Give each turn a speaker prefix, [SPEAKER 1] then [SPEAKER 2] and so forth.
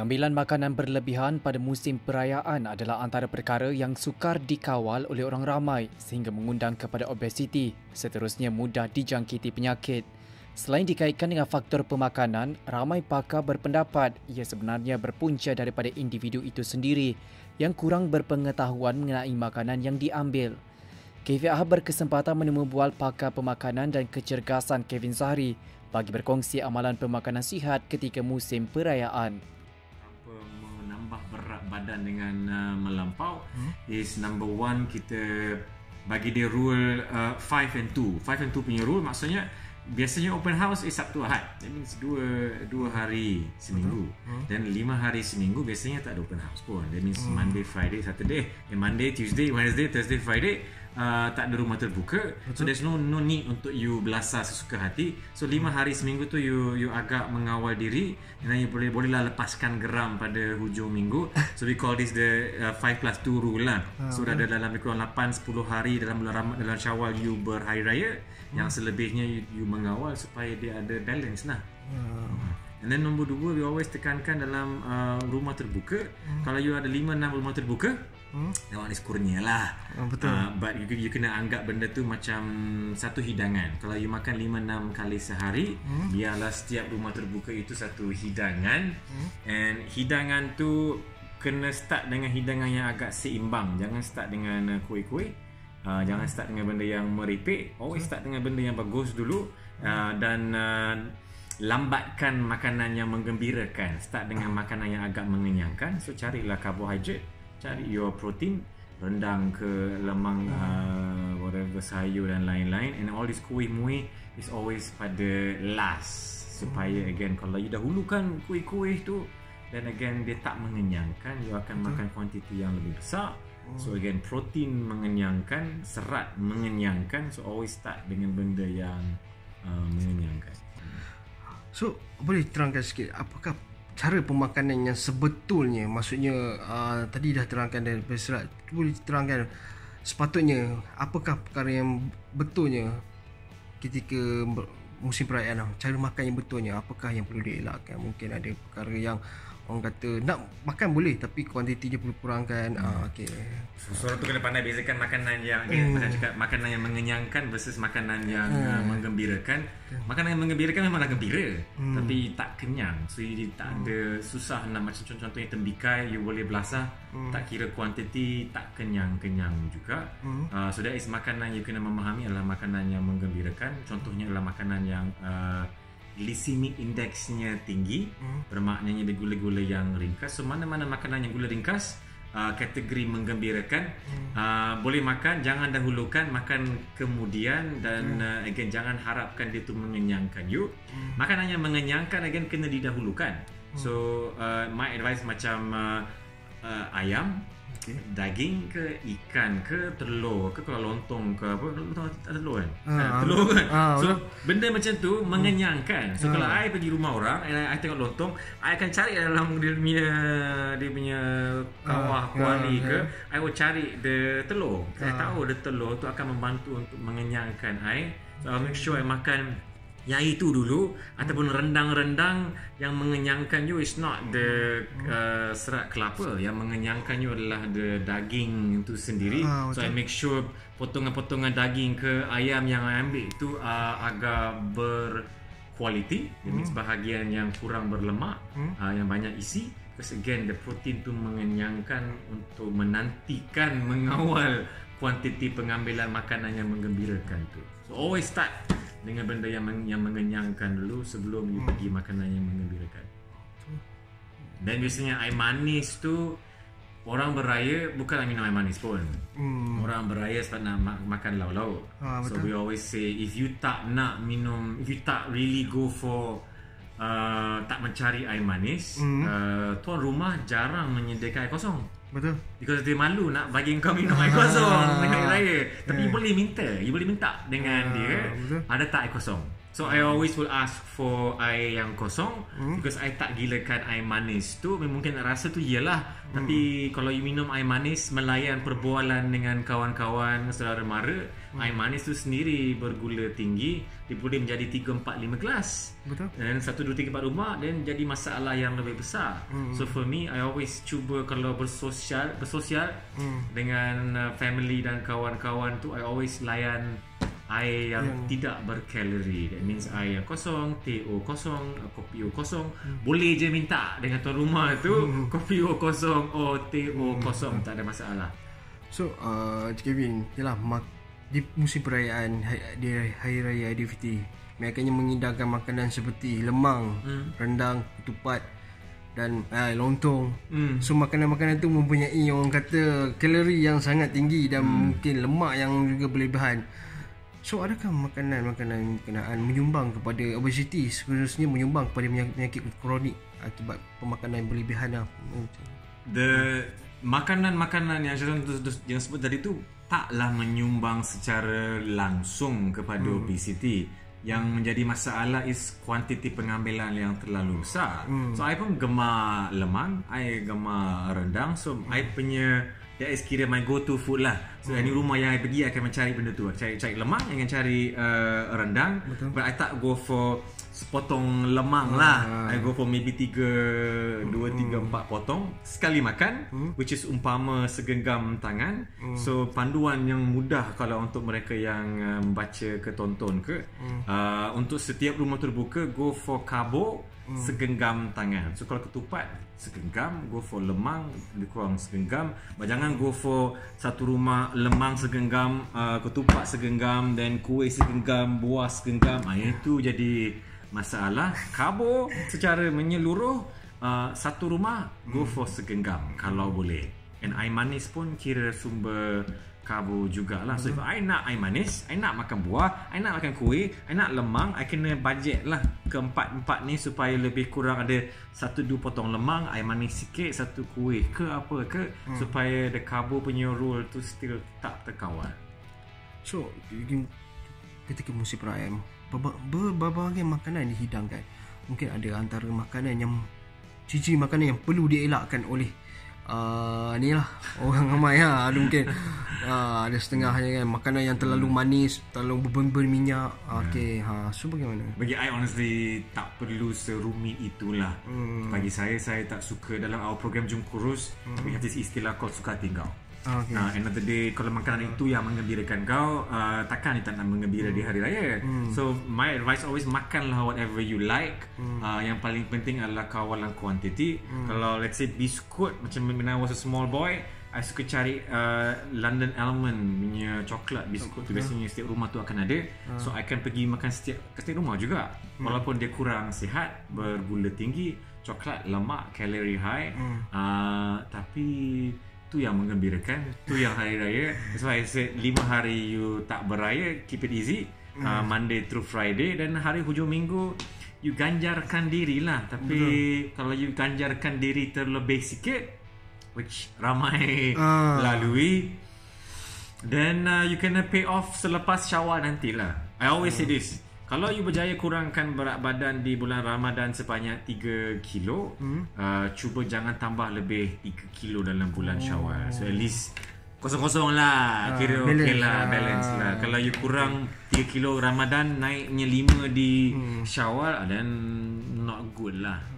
[SPEAKER 1] Pengambilan makanan berlebihan pada musim perayaan adalah antara perkara yang sukar dikawal oleh orang ramai sehingga mengundang kepada obesiti, seterusnya mudah dijangkiti penyakit. Selain dikaitkan dengan faktor pemakanan, ramai pakar berpendapat ia sebenarnya berpunca daripada individu itu sendiri yang kurang berpengetahuan mengenai makanan yang diambil. KVH berkesempatan menemu bual pakar pemakanan dan kecergasan Kevin Zahri bagi berkongsi amalan pemakanan sihat ketika musim perayaan.
[SPEAKER 2] Menambah berat badan dengan melampau is number one, kita bagi dia rule 5 and 2. 5 and 2 punya rule maksudnya biasanya open house is Sabtu Ahad. That means dua hari seminggu. Dan 5 hari seminggu biasanya tak ada open house pun. That means Monday, Friday, Saturday. Monday, Tuesday, Wednesday, Thursday, Friday tak ada rumah terbuka. So there's no need untuk you belasah sesuka hati. So 5 hari seminggu tu you agak mengawal diri, dan you bolehlah lepaskan geram pada hujung minggu. So we call this the 5+2 rule lah. So dah ada dalam lebih kurang 8-10 hari dalam bulan dalam Syawal you berhari raya. Yang selebihnya you mengawal supaya dia ada balance lah. And then nombor 2, we always tekankan dalam rumah terbuka. Kalau you ada 5-6 rumah terbuka, that one is kurnia lah.
[SPEAKER 3] Betul.
[SPEAKER 2] But you kena anggap benda tu macam satu hidangan. Kalau you makan 5-6 kali sehari, biarlah setiap rumah terbuka itu satu hidangan. And hidangan tu kena start dengan hidangan yang agak seimbang. Jangan start dengan kuih-kuih. Jangan start dengan benda yang meripik. Always start dengan benda yang bagus dulu. Dan lambatkan makanan yang menggembirakan. Start dengan makanan yang agak mengenyangkan. So carilah karbohidrat, cari your protein, rendang ke lemang, whatever, sayur dan lain-lain. And all this kuih-muih is always pada last, supaya again kalau you dahulukan kuih-kuih tu, then again dia tak mengenyangkan. You akan makan kuantiti yang lebih besar. So again, protein mengenyangkan, serat mengenyangkan. So always start dengan benda yang mengenyangkan.
[SPEAKER 3] So boleh terangkan sikit apakah cara pemakanan yang sebetulnya? Maksudnya tadi dah terangkan dari serat, boleh terangkan sepatutnya apakah perkara yang betulnya ketika musim perayaan, cara makan yang betulnya, apakah yang perlu dielakkan? Mungkin ada perkara yang orang kata nak makan boleh tapi kuantiti dia perlu kurangkan. Okey.
[SPEAKER 2] Seorang tu kena pandai bezakan makanan yang macam cakap, makanan yang mengenyangkan versus makanan yang menggembirakan. Makanan yang menggembirakan memanglah gembira, tapi tak kenyang. So you tak ada susah nak, macam contohnya tembikai, you boleh belasah, tak kira kuantiti, tak kenyang-kenyang juga. So that is makanan you kena memahami adalah makanan yang menggembirakan. Contohnya adalah makanan yang glycemic indexnya tinggi, bermaknanya ada gula-gula yang ringkas. So mana-mana makanan yang gula ringkas, kategori menggembirakan, boleh makan, jangan dahulukan, makan kemudian. Dan again, jangan harapkan dia tu mengenyangkan you. Makanan yang mengenyangkan again kena didahulukan. So my advice macam ayam, daging ke, ikan ke, telur ke, kalau lontong ke apa, telur kan? Telur kan? So benda macam tu mengenyangkan. So kalau I pergi rumah orang, I tengok lontong, I akan cari dalam dia punya kawah kuali ke, I will cari the telur. Saya tahu the telur tu akan membantu untuk mengenyangkan I. So I'll make sure I makan yang itu dulu, ataupun rendang-rendang yang mengenyangkan you is not the serat kelapa. Yang mengenyangkan you adalah the daging itu sendiri. So I make sure potongan-potongan daging ke ayam yang I ambil itu agak berkualiti. That means bahagian yang kurang berlemak, yang banyak isi. Because again, the protein tu mengenyangkan untuk menantikan, mengawal kuantiti pengambilan makanan yang menggembirakan tu. So always start dengan benda yang mengenyangkan dulu sebelum you pergi makanan yang menggembirakan. Dan biasanya air manis tu, orang beraya bukanlah minum air manis pun. Orang beraya sebab nak makan lauk-lauk. So we always say, if you tak nak minum, if you tak really go for tak mencari air manis, tuan rumah jarang menyediakan air kosong.
[SPEAKER 3] Betul.
[SPEAKER 2] Because dia malu nak bagi kau minum air kosong dengan air raya. Tapi you boleh minta dengan dia, ada tak air kosong? So I always will ask for air yang kosong because I tak gilakan air manis tu. Mungkin rasa tu iyalah, tapi kalau you minum air manis melayan perbualan dengan kawan-kawan, saudara mara, air manis tu sendiri bergula tinggi, dia boleh menjadi 3, 4, 5 gelas.
[SPEAKER 3] Betul.
[SPEAKER 2] Dan 1, 2, 3, 4 rumah dan jadi masalah yang lebih besar. So for me, I always cuba kalau bersosial dengan family dan kawan-kawan tu, I always layan air yang tidak berkalori. That means air yang kosong, teh O kosong, kopi O kosong. Boleh je minta dengan tuan rumah tu kopi O kosong, teh O kosong, tak ada masalah.
[SPEAKER 3] So Kevin, yalah, di musim perayaan di Hari Raya Aidilfitri, mereka mengidangkan makanan seperti lemang, rendang, ketupat dan lontong. So makanan-makanan tu mempunyai orang kata kalori yang sangat tinggi dan mungkin lemak yang juga berlebihan. So adakah makanan-makanan berkenaan menyumbang kepada obesiti, khususnya menyumbang kepada penyakit kronik akibat pemakanan yang berlebihan lah?
[SPEAKER 2] The makanan-makanan yang sebut tadi tu taklah menyumbang secara langsung kepada obesiti. Yang menjadi masalah is kuantiti pengambilan yang terlalu besar. So I pun gemar lemang, I gemar rendang. So I punya, that is kira my go to food lah. So any rumah yang I pergi, I akan mencari benda tu. Cari lemang, I akan cari rendang. Betul. But I tak go for sepotong lemang lah. I go for maybe 2, 3, 4 potong sekali makan, which is umpama segenggam tangan. So panduan yang mudah kalau untuk mereka yang membaca ke tonton ke, untuk setiap rumah terbuka, go for karbo segenggam tangan. So kalau ketupat segenggam, go for lemang lebih kurang segenggam. Jangan go for satu rumah lemang segenggam, ketupat segenggam, dan kuih segenggam, buah segenggam. Itu jadi masalah. Karbo secara menyeluruh, satu rumah go for segenggam kalau boleh. And air manis pun kira sumber karbo jugalah. So if I nak air manis, I nak makan buah, I nak makan kuih, I nak lemang, I kena budget lah keempat-empat ni supaya lebih kurang ada 1-2 potong lemang, air manis sikit, 1 kuih ke apa ke, supaya the karbo punya role tu still tak terkawal.
[SPEAKER 3] So ketika musim perayaan, berbagai makanan dihidangkan. Mungkin ada antara makanan yang ciri makanan yang perlu dielakkan oleh ni lah orang ramai lah. Ada mungkin ada setengahnya kan makanan yang terlalu manis, terlalu berminyak. So bagaimana?
[SPEAKER 2] Bagi I honestly tak perlu serumit itulah. Bagi saya tak suka dalam our program Jom Kurus, we have this istilah called suka hati kau. End of the day, kalau makanan itu yang mengembirakan kau, takkan dia tak nak mengembira di hari raya. So my advice always, makanlah whatever you like. Yang paling penting adalah kawalan kuantiti. Kalau let's say biskut, macam when I was a small boy, I suka cari London Almond punya coklat biskut tu. Biasanya setiap rumah tu akan ada. So I akan pergi makan setiap rumah juga. Walaupun dia kurang sihat, bergula tinggi, coklat, lemak, kalori high, tapi tu yang mengembirakan, tu yang hari raya. That's why I said 5 hari you tak beraya, keep it easy, Monday through Friday, dan hari hujung minggu you ganjarkan diri lah. Tapi kalau you ganjarkan diri terlebih sikit, which ramai lalui, then you kena pay off selepas Syawal nantilah. I always say this, kalau you berjaya kurangkan berat badan di bulan Ramadan sebanyak 3 kilo, cuba jangan tambah lebih 3 kilo dalam bulan Syawal. So at least kosong-kosong lah, kira okey lah, balance lah. Kalau you kurang 3 kilo Ramadan, naiknya 5 di Syawal, then not good lah.